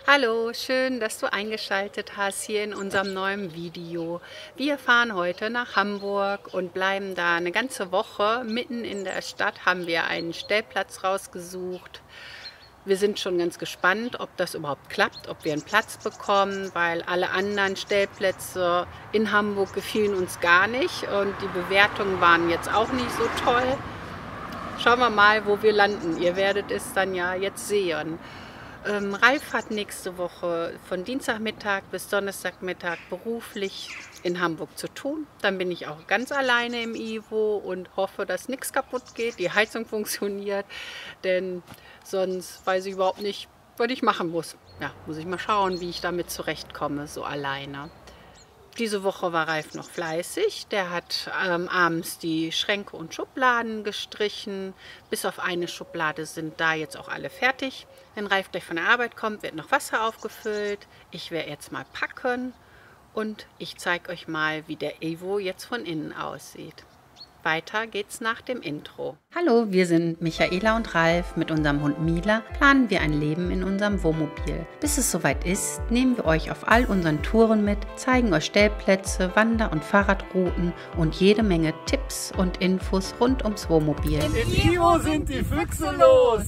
Hallo, schön, dass du eingeschaltet hast hier in unserem neuen Video. Wir fahren heute nach Hamburg und bleiben da eine ganze Woche. Mitten in der Stadt haben wir einen Stellplatz rausgesucht. Wir sind schon ganz gespannt, ob das überhaupt klappt, ob wir einen Platz bekommen, weil alle anderen Stellplätze in Hamburg gefielen uns gar nicht und die Bewertungen waren jetzt auch nicht so toll. Schauen wir mal, wo wir landen. Ihr werdet es dann ja jetzt sehen. Ralf hat nächste Woche von Dienstagmittag bis Donnerstagmittag beruflich in Hamburg zu tun. Dann bin ich auch ganz alleine im Ivo und hoffe, dass nichts kaputt geht, die Heizung funktioniert, denn sonst weiß ich überhaupt nicht, was ich machen muss. Ja, muss ich mal schauen, wie ich damit zurechtkomme, so alleine. Diese Woche war Ralf noch fleißig. Der hat abends die Schränke und Schubladen gestrichen. Bis auf eine Schublade sind da jetzt auch alle fertig. Wenn Ralf gleich von der Arbeit kommt, wird noch Wasser aufgefüllt. Ich werde jetzt mal packen und ich zeige euch mal, wie der Ivo jetzt von innen aussieht. Weiter geht's nach dem Intro. Hallo, wir sind Michaela und Ralf. Mit unserem Hund Mila planen wir ein Leben in unserem Wohnmobil. Bis es soweit ist, nehmen wir euch auf all unseren Touren mit, zeigen euch Stellplätze, Wander- und Fahrradrouten und jede Menge Tipps und Infos rund ums Wohnmobil. Im Ivo sind die Füchse los!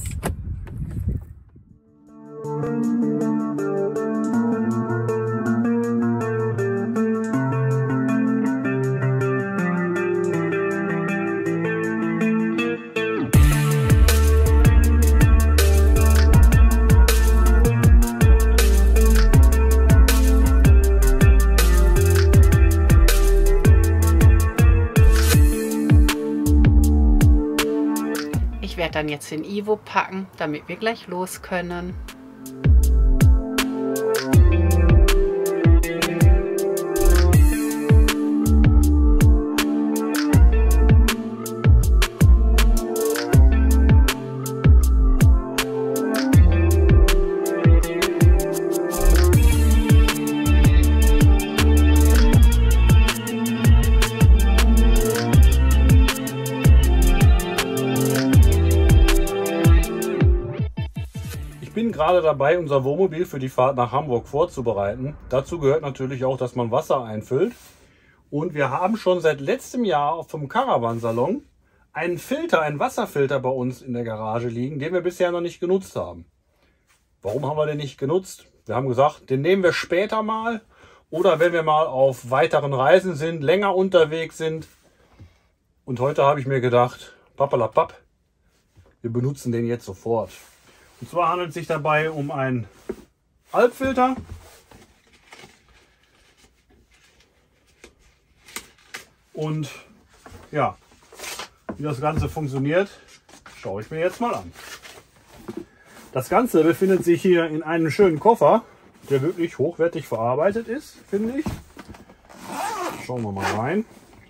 Ich werde dann jetzt den Ivo packen, damit wir gleich los können. Ich bin gerade dabei, unser Wohnmobil für die Fahrt nach Hamburg vorzubereiten. Dazu gehört natürlich auch, dass man Wasser einfüllt. Und wir haben schon seit letztem Jahr vom Caravansalon einen Filter, einen Wasserfilter bei uns in der Garage liegen, den wir bisher noch nicht genutzt haben. Warum haben wir den nicht genutzt? Wir haben gesagt, den nehmen wir später mal oder wenn wir mal auf weiteren Reisen sind, länger unterwegs sind. Und heute habe ich mir gedacht, pappalapapp, wir benutzen den jetzt sofort. Und zwar handelt es sich dabei um einen Alpfilter. Und ja, wie das Ganze funktioniert, schaue ich mir jetzt mal an. Das Ganze befindet sich hier in einem schönen Koffer, der wirklich hochwertig verarbeitet ist, finde ich. Schauen wir mal rein.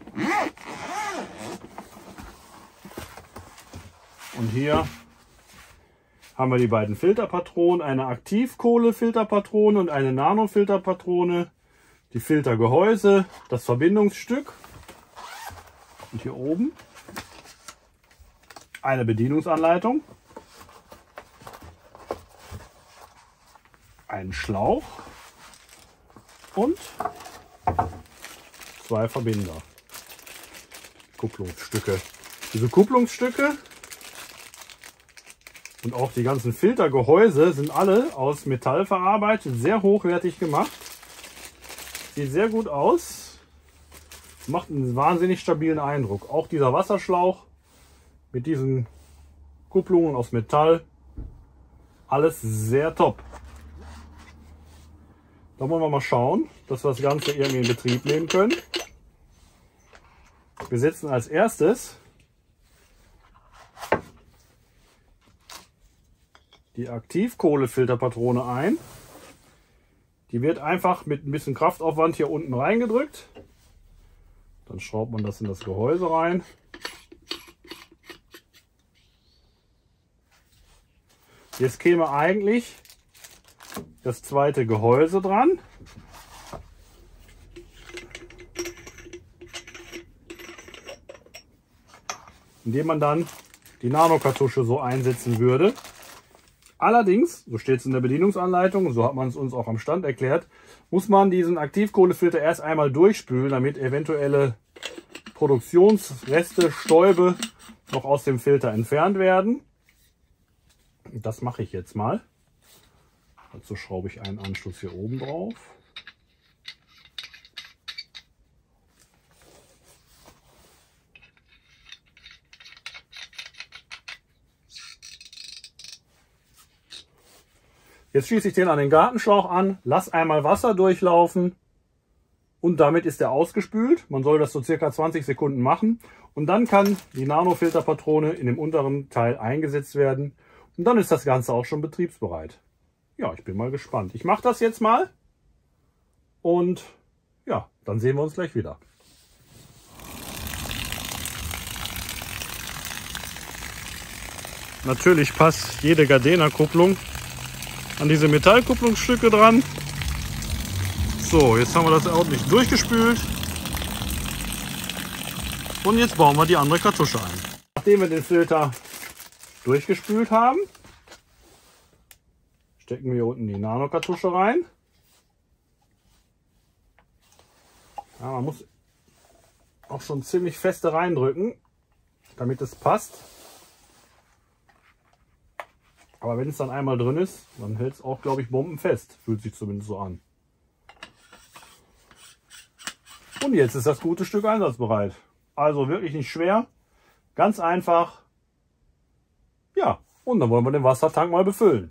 Und hier haben wir die beiden Filterpatronen, eine Aktivkohlefilterpatrone und eine Nanofilterpatrone, die Filtergehäuse, das Verbindungsstück und hier oben eine Bedienungsanleitung, einen Schlauch und zwei Verbinder, Kupplungsstücke. Diese Kupplungsstücke und auch die ganzen Filtergehäuse sind alle aus Metall verarbeitet, sehr hochwertig gemacht. Sieht sehr gut aus, macht einen wahnsinnig stabilen Eindruck. Auch dieser Wasserschlauch mit diesen Kupplungen aus Metall, alles sehr top. Da wollen wir mal schauen, dass wir das Ganze irgendwie in Betrieb nehmen können. Wir setzen als erstes die Aktivkohlefilterpatrone ein. Die wird einfach mit ein bisschen Kraftaufwand hier unten reingedrückt. Dann schraubt man das in das Gehäuse rein. Jetzt käme eigentlich das zweite Gehäuse dran. Indem man dann die Nanokartusche so einsetzen würde. Allerdings, so steht es in der Bedienungsanleitung, so hat man es uns auch am Stand erklärt, muss man diesen Aktivkohlefilter erst einmal durchspülen, damit eventuelle Produktionsreste, Stäube noch aus dem Filter entfernt werden. Das mache ich jetzt mal. Dazu schraube ich einen Anschluss hier oben drauf. Jetzt schließe ich den an den Gartenschlauch an, lasse einmal Wasser durchlaufen und damit ist er ausgespült. Man soll das so circa 20 Sekunden machen und dann kann die Nanofilterpatrone in dem unteren Teil eingesetzt werden und dann ist das Ganze auch schon betriebsbereit. Ja, ich bin mal gespannt. Ich mache das jetzt mal und ja, dann sehen wir uns gleich wieder. Natürlich passt jede Gardena-Kupplung an diese Metallkupplungsstücke dran. So, jetzt haben wir das ordentlich durchgespült. Und jetzt bauen wir die andere Kartusche ein. Nachdem wir den Filter durchgespült haben, stecken wir hier unten die Nano-Kartusche rein. Ja, man muss auch schon ziemlich feste reindrücken, damit es passt. Aber wenn es dann einmal drin ist, dann hält es auch, glaube ich, bombenfest. Fühlt sich zumindest so an. Und jetzt ist das gute Stück einsatzbereit. Also wirklich nicht schwer, ganz einfach. Ja, und dann wollen wir den Wassertank mal befüllen.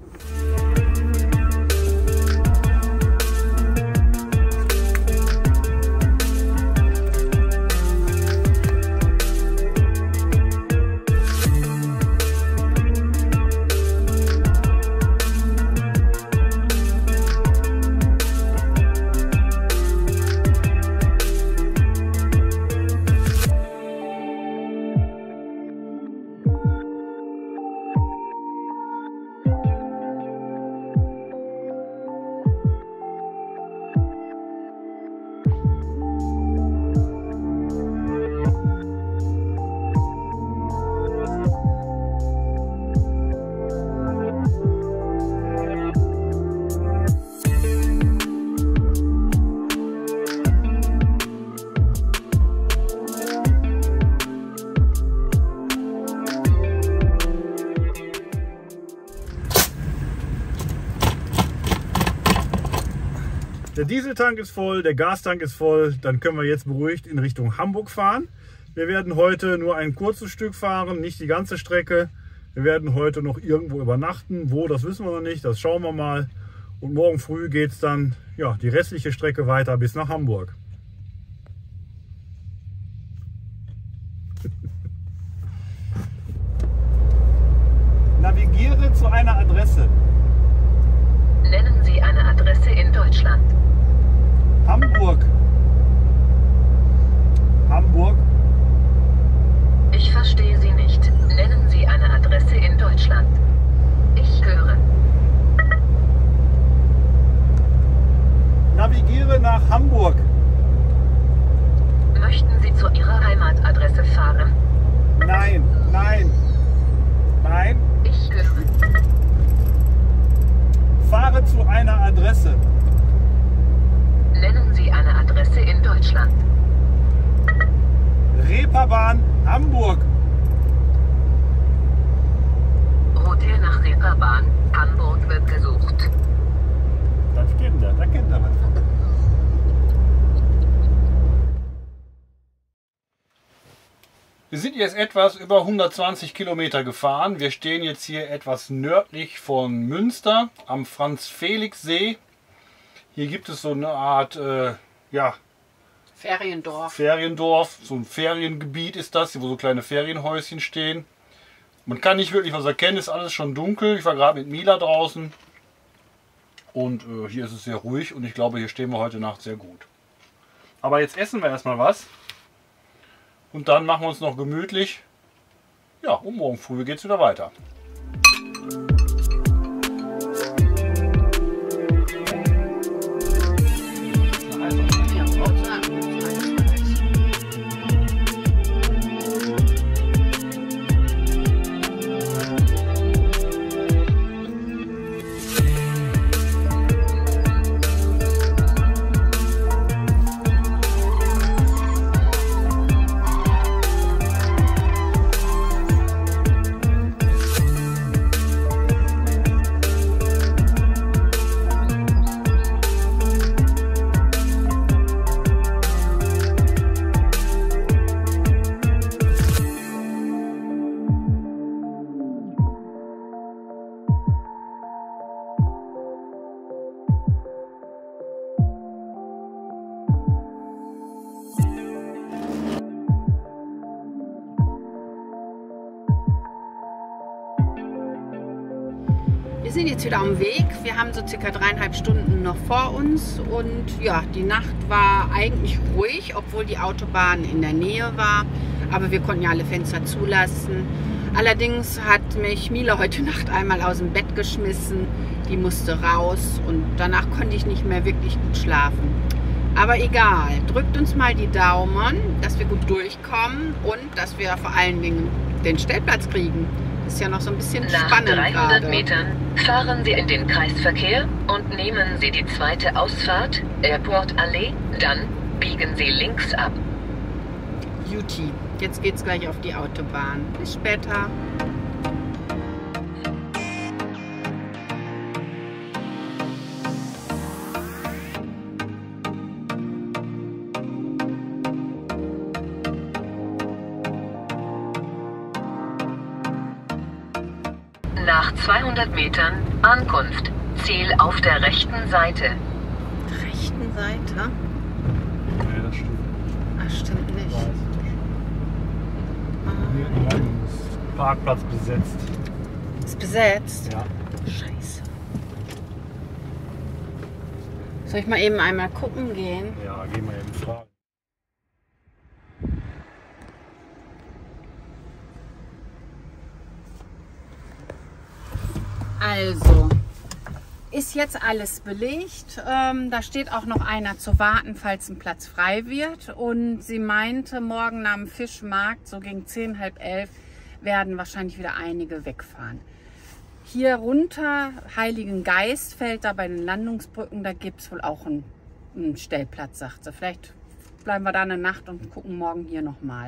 Der Dieseltank ist voll, der Gastank ist voll, dann können wir jetzt beruhigt in Richtung Hamburg fahren. Wir werden heute nur ein kurzes Stück fahren, nicht die ganze Strecke. Wir werden heute noch irgendwo übernachten. Wo, das wissen wir noch nicht, das schauen wir mal. Und morgen früh geht es dann ja, die restliche Strecke weiter bis nach Hamburg. Navigiere zu einer Adresse. Nennen Sie eine Adresse in Deutschland. Hamburg. Hamburg. Ich verstehe Sie nicht. Nennen Sie eine Adresse in Deutschland. Ich höre. Navigiere nach Hamburg. Möchten Sie zu Ihrer Heimatadresse fahren? Nein, nein, nein. Ich höre. Fahre zu einer Adresse. Nennen Sie eine Adresse in Deutschland. Reeperbahn, Hamburg. Route nach Reeperbahn, Hamburg wird gesucht. Das kennt er, da kennt er was. Wir sind jetzt etwas über 120 Kilometer gefahren. Wir stehen jetzt hier etwas nördlich von Münster am Franz-Felix-See. Hier gibt es so eine Art ja, Feriendorf. So ein Feriengebiet ist das, wo so kleine Ferienhäuschen stehen. Man kann nicht wirklich was erkennen, ist alles schon dunkel. Ich war gerade mit Mila draußen und hier ist es sehr ruhig und ich glaube, hier stehen wir heute Nacht sehr gut. Aber jetzt essen wir erstmal was. Und dann machen wir uns noch gemütlich. Ja, und morgen früh geht es wieder weiter. jetzt wieder am Weg. Wir haben so circa 3,5 Stunden noch vor uns und ja, die Nacht war eigentlich ruhig, obwohl die Autobahn in der Nähe war. Aber wir konnten ja alle Fenster zulassen. Allerdings hat mich Mila heute Nacht einmal aus dem Bett geschmissen. Die musste raus und danach konnte ich nicht mehr wirklich gut schlafen. Aber egal, drückt uns mal die Daumen, dass wir gut durchkommen und dass wir vor allen Dingen den Stellplatz kriegen. Ist ja noch so ein bisschen spannend gerade. Nach 300 gerade. Metern fahren Sie in den Kreisverkehr und nehmen Sie die zweite Ausfahrt, Airport Allee, dann biegen Sie links ab. Juti, jetzt geht's gleich auf die Autobahn. Bis später. Nach 200 Metern Ankunft. Ziel auf der rechten Seite. Rechten Seite? Nee, das stimmt. Ach, stimmt nicht. Hier ist Parkplatz besetzt. Ist besetzt? Ja. Scheiße. Soll ich mal eben einmal gucken gehen? Ja, gehen wir eben fragen. Also, ist jetzt alles belegt. Da steht auch noch einer zu warten, falls ein Platz frei wird. Und sie meinte, morgen nach dem Fischmarkt, so gegen 10, halb 11, werden wahrscheinlich wieder einige wegfahren. Hier runter, Heiligen Geist fällt da bei den Landungsbrücken, da gibt es wohl auch einen Stellplatz, sagt sie. Vielleicht bleiben wir da eine Nacht und gucken morgen hier nochmal.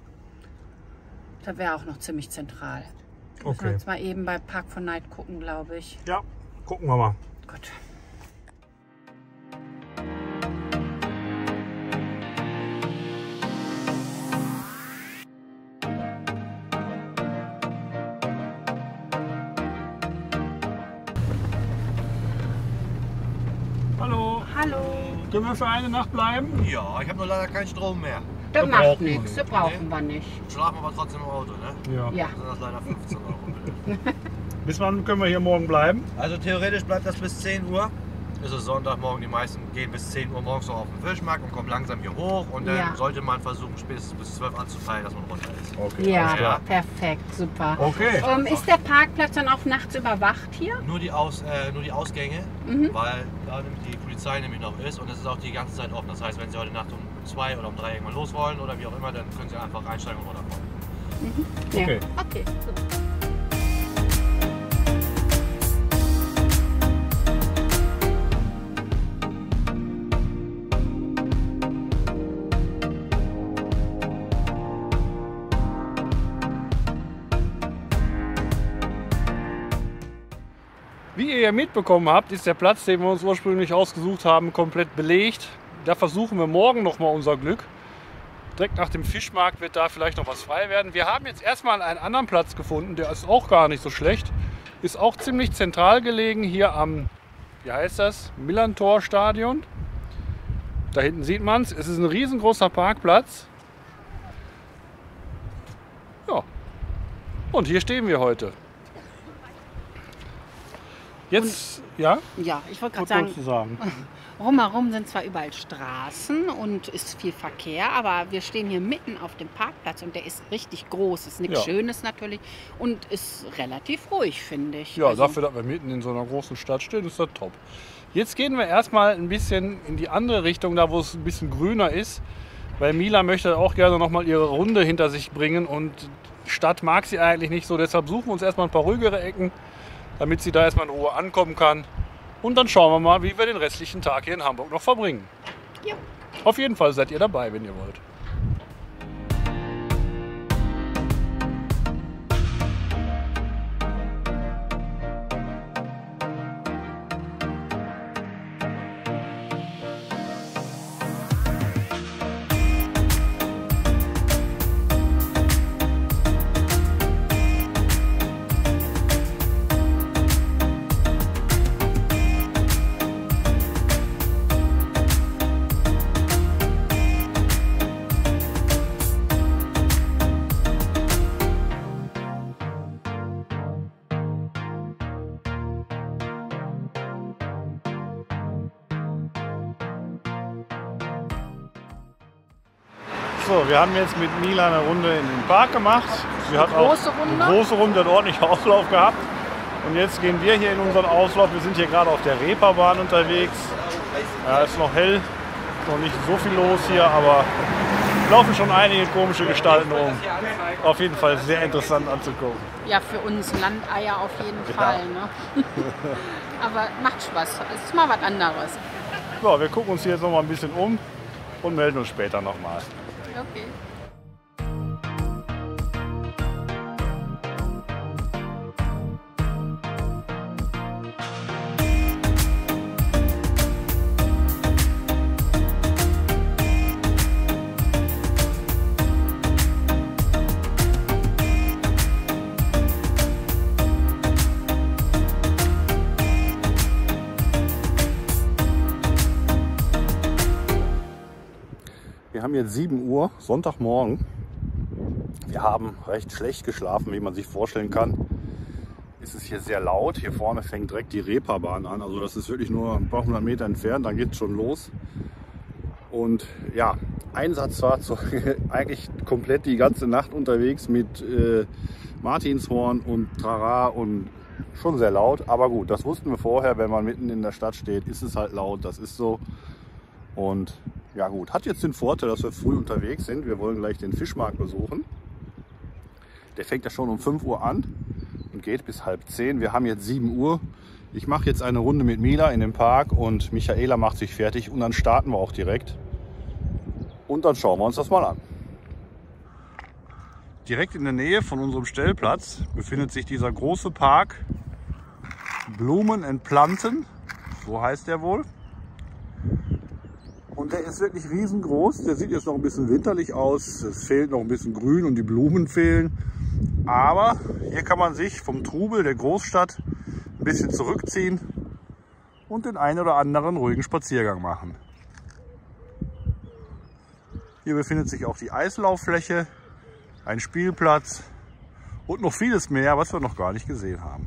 Da wäre auch noch ziemlich zentral. Müssen wir jetzt mal eben bei Park for Night gucken, glaube ich. Ja, gucken wir mal. Gut. Hallo. Hallo. Können wir für eine Nacht bleiben? Ja, ich habe nur leider keinen Strom mehr. Das Wir macht brauchen nichts, das brauchen wir nicht. Schlafen aber trotzdem im Auto, ne? Ja. Ja. Dann sind das leider 15 Euro. Bis wann können wir hier morgen bleiben? Also theoretisch bleibt das bis 10 Uhr. Es ist Sonntagmorgen, die meisten gehen bis 10 Uhr morgens noch auf den Fischmarkt und kommen langsam hier hoch. Und dann Ja. sollte man versuchen, spätestens bis 12 anzupeilen, dass man runter ist. Okay. Ja, alles klar. perfekt, super. Okay. Ist der Parkplatz dann auch nachts überwacht hier? Nur die Ausgänge, weil da nämlich die Polizei nämlich noch ist. Und es ist auch die ganze Zeit offen. Das heißt, wenn Sie heute Nacht um 2 oder um 3 irgendwann los wollen oder wie auch immer, dann können Sie einfach reinsteigen und runterkommen. Okay. Ja. Okay, super. Wie ihr ja mitbekommen habt, ist der Platz, den wir uns ursprünglich ausgesucht haben, komplett belegt. Da versuchen wir morgen noch mal unser Glück. Direkt nach dem Fischmarkt wird da vielleicht noch was frei werden. Wir haben jetzt erstmal einen anderen Platz gefunden, der ist auch gar nicht so schlecht. Ist auch ziemlich zentral gelegen hier am, wie heißt das, Millantor-Stadion. Da hinten sieht man es. Es ist ein riesengroßer Parkplatz. Ja, und hier stehen wir heute. Jetzt, ja? Ja, ich wollte gerade Was sagen, wolltest du sagen? rumherum sind zwar überall Straßen und ist viel Verkehr, aber wir stehen hier mitten auf dem Parkplatz und der ist richtig groß. Ist nichts Ja. Schönes natürlich und ist relativ ruhig, finde ich. Ja, Also, dafür, dass wir mitten in so einer großen Stadt stehen, ist das top. Jetzt gehen wir erstmal ein bisschen in die andere Richtung, da wo es ein bisschen grüner ist. Weil Mila möchte auch gerne noch mal ihre Runde hinter sich bringen und Stadt mag sie eigentlich nicht so. Deshalb suchen wir uns erstmal ein paar ruhigere Ecken, damit sie da erstmal in Ruhe ankommen kann. Und dann schauen wir mal, wie wir den restlichen Tag hier in Hamburg noch verbringen. Ja. Auf jeden Fall seid ihr dabei, wenn ihr wollt. So, wir haben jetzt mit Mila eine Runde in den Park gemacht. Sie hat auch eine große Runde, hat ordentlich Auslauf gehabt. Und jetzt gehen wir hier in unseren Auslauf. Wir sind hier gerade auf der Reeperbahn unterwegs. Ja, ist noch hell, noch nicht so viel los hier, aber laufen schon einige komische Gestalten rum. Auf jeden Fall sehr interessant anzugucken. Ja, für uns Landeier auf jeden Fall. Ne? Aber macht Spaß. Es ist mal was anderes. So, wir gucken uns hier jetzt noch mal ein bisschen um und melden uns später nochmal. Okay. Wir haben jetzt 7 Uhr, Sonntagmorgen. Wir haben recht schlecht geschlafen, wie man sich vorstellen kann. Es ist hier sehr laut. Hier vorne fängt direkt die Reeperbahn an. Also das ist wirklich nur ein paar hundert Meter entfernt, dann geht es schon los. Und ja, Einsatzfahrzeug eigentlich komplett die ganze Nacht unterwegs mit Martinshorn und Trara und schon sehr laut. Aber gut, das wussten wir vorher, wenn man mitten in der Stadt steht, ist es halt laut, das ist so. Und ja gut, hat jetzt den Vorteil, dass wir früh unterwegs sind. Wir wollen gleich den Fischmarkt besuchen. Der fängt ja schon um 5 Uhr an und geht bis 9:30. Wir haben jetzt 7 Uhr. Ich mache jetzt eine Runde mit Mila in den Park und Michaela macht sich fertig und dann starten wir auch direkt. Und dann schauen wir uns das mal an. Direkt in der Nähe von unserem Stellplatz befindet sich dieser große Park Blumen and Planten, so heißt der wohl. Und der ist wirklich riesengroß. Der sieht jetzt noch ein bisschen winterlich aus. Es fehlt noch ein bisschen Grün und die Blumen fehlen. Aber hier kann man sich vom Trubel der Großstadt ein bisschen zurückziehen und den einen oder anderen ruhigen Spaziergang machen. Hier befindet sich auch die Eislauffläche, ein Spielplatz und noch vieles mehr, was wir noch gar nicht gesehen haben.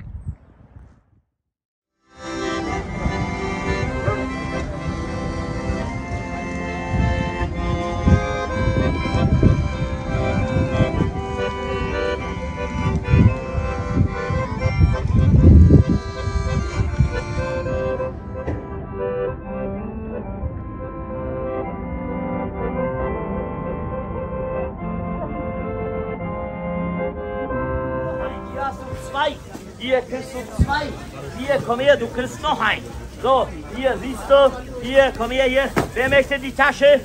Hier kriegst du 2. Hier, komm her, du kriegst noch einen. So, hier, siehst du. Hier, komm her, hier. Wer möchte die Tasche?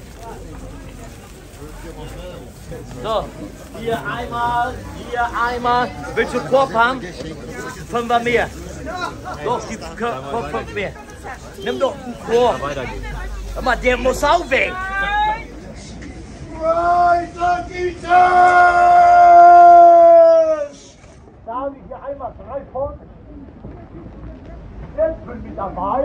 So, hier einmal. Willst du Korb haben? 5er mehr. Doch, die Korb 5 mehr. Nimm doch einen Korb. Hör mal, der muss auch weg. Da habe ich hier einmal 3 von. Jetzt bin ich dabei.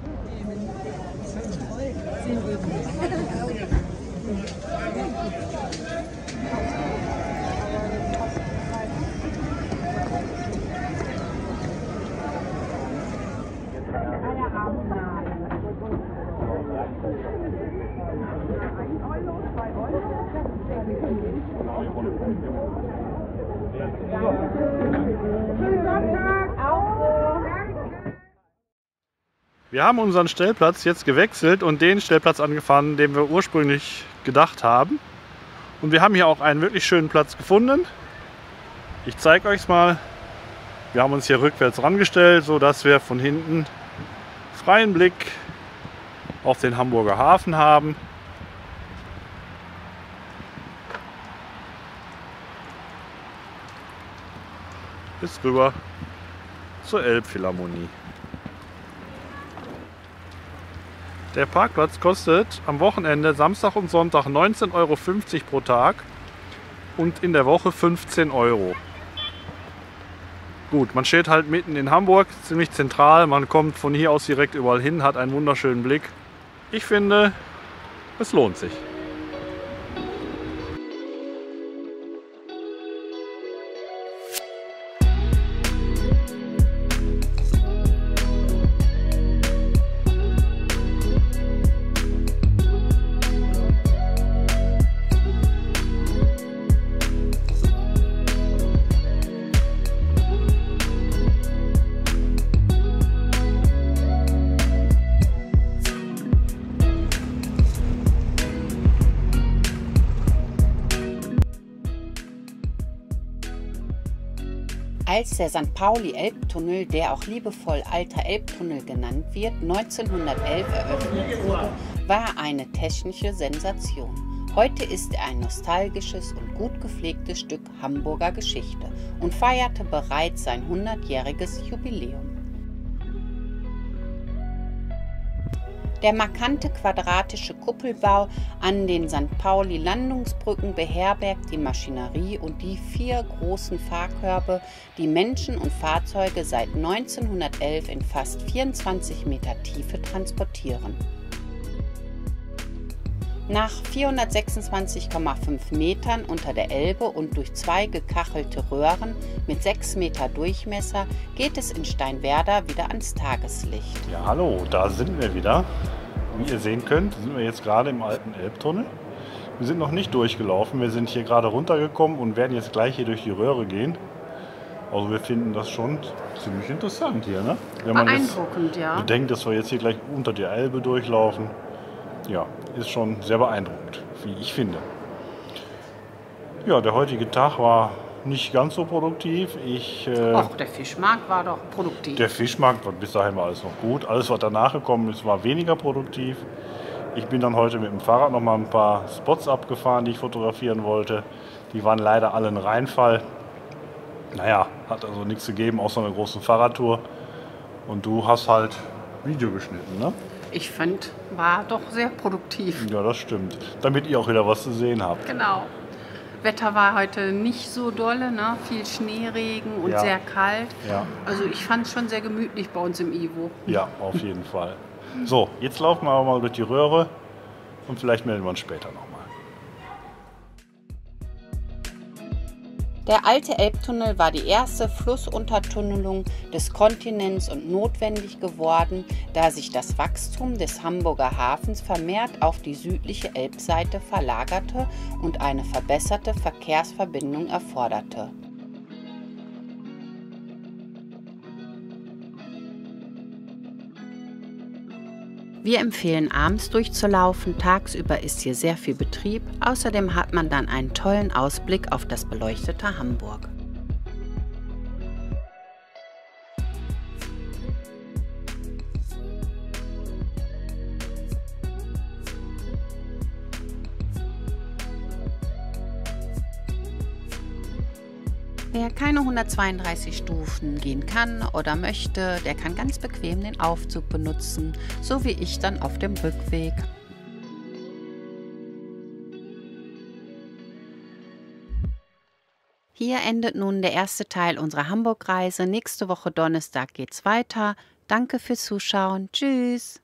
Wir haben unseren Stellplatz jetzt gewechselt und den Stellplatz angefahren, den wir ursprünglich gedacht haben. Und wir haben hier auch einen wirklich schönen Platz gefunden. Ich zeige euch mal. Wir haben uns hier rückwärts rangestellt, so dass wir von hinten freien Blick auf den Hamburger Hafen haben. Bis rüber zur Elbphilharmonie. Der Parkplatz kostet am Wochenende, Samstag und Sonntag 19,50 € pro Tag und in der Woche 15 €. Gut, man steht halt mitten in Hamburg, ziemlich zentral, man kommt von hier aus direkt überall hin, hat einen wunderschönen Blick. Ich finde, es lohnt sich. Als der St. Pauli-Elbtunnel, der auch liebevoll Alter Elbtunnel genannt wird, 1911 eröffnet wurde, war er eine technische Sensation. Heute ist er ein nostalgisches und gut gepflegtes Stück Hamburger Geschichte und feierte bereits sein 100-jähriges Jubiläum. Der markante quadratische Kuppelbau an den St. Pauli-Landungsbrücken beherbergt die Maschinerie und die 4 großen Fahrkörbe, die Menschen und Fahrzeuge seit 1911 in fast 24 Meter Tiefe transportieren. Nach 426,5 Metern unter der Elbe und durch 2 gekachelte Röhren mit 6 Meter Durchmesser geht es in Steinwerder wieder ans Tageslicht. Ja, hallo, da sind wir wieder. Wie ihr sehen könnt, sind wir jetzt gerade im alten Elbtunnel. Wir sind noch nicht durchgelaufen, wir sind hier gerade runtergekommen und werden jetzt gleich hier durch die Röhre gehen. Also wir finden das schon ziemlich interessant hier, ne? Wenn man Beeindruckend, ja. bedenkt, dass wir jetzt hier gleich unter der Elbe durchlaufen. Ja, ist schon sehr beeindruckend, wie ich finde. Ja, der heutige Tag war nicht ganz so produktiv. Der Fischmarkt war doch produktiv. Der Fischmarkt, bis dahin war alles noch gut. Alles, was danach gekommen ist, war weniger produktiv. Ich bin dann heute mit dem Fahrrad noch mal ein paar Spots abgefahren, die ich fotografieren wollte. Die waren leider alle ein Reinfall. Naja, hat also nichts gegeben, außer einer großen Fahrradtour. Und du hast halt Video geschnitten, ne? Ich fand, war doch sehr produktiv. Ja, das stimmt. Damit ihr auch wieder was zu sehen habt. Genau. Wetter war heute nicht so dolle, ne? Viel Schneeregen und Ja. sehr kalt. Ja. Also ich fand es schon sehr gemütlich bei uns im Ivo. Ja, auf jeden Fall. So, jetzt laufen wir aber mal durch die Röhre und vielleicht melden wir uns später nochmal. Der alte Elbtunnel war die erste Flussuntertunnelung des Kontinents und notwendig geworden, da sich das Wachstum des Hamburger Hafens vermehrt auf die südliche Elbseite verlagerte und eine verbesserte Verkehrsverbindung erforderte. Wir empfehlen, abends durchzulaufen. Tagsüber ist hier sehr viel Betrieb. Außerdem hat man dann einen tollen Ausblick auf das beleuchtete Hamburg. Wer keine 132 Stufen gehen kann oder möchte, der kann ganz bequem den Aufzug benutzen, so wie ich dann auf dem Rückweg. Hier endet nun der erste Teil unserer Hamburg-Reise. Nächste Woche Donnerstag geht's weiter. Danke fürs Zuschauen. Tschüss!